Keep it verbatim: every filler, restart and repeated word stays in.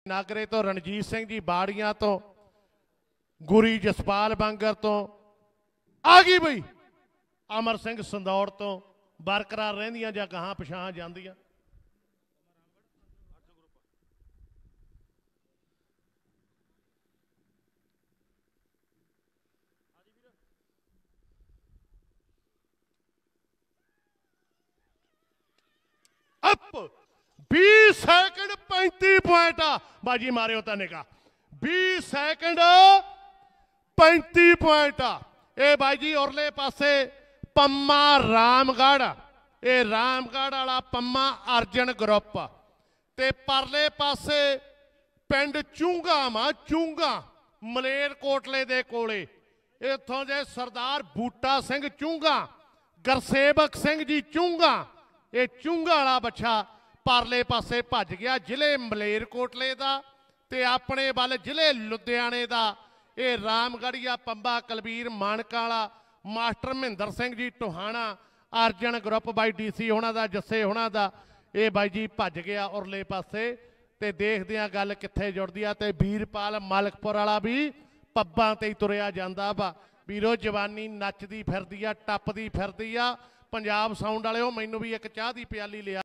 नागरे तो रणजीत सिंह जी बाड़ियां तो गुरी जसपाल बांगर तो आ गई बई अमर सिंह संदौड़ तो बरकरार रहिंदियां जां गहां पिछां जांदियां। अप बीस सैकंड पैंती पॉइंट आ बाजी मारे होता निगाह बीस सैकंड पैंती पॉइंट आ ए बाजी उरले पासे पम्मा रामगढ़ ए रामगढ़ वाला पम्मा अर्जन ग्रुप ते परले पासे पिंड चूंगा मा चूंगा मलेरकोटले दे कोले इत्थों दे सरदार बूटा सिंह चूंगा गुरसेवक सिंह जी चूंगा ये चूंगा वाला बच्चा परले पासे भज गया जिले मलेरकोटले का ते अपने वाल जिले लुधियाने का ये रामगढ़िया पंबा कलबीर मानका वाला मास्टर महेंद्र सिंह जी टोहाना अर्जन ग्रुप बाई डी सी होना दा जस्से होना दा ये बाई जी भज गया उरले पासे ते देखदे आ गल कित्थे जुड़दी आ ते वीरपाल मालकपुर वाला भी पब्बां ते तुरिया जांदा वा वीरो जवानी नचदी फिरदी आ टप्पदी फिरदी आ पंजाब साउंड वाले मैनू भी एक चाह दी प्याली लिया।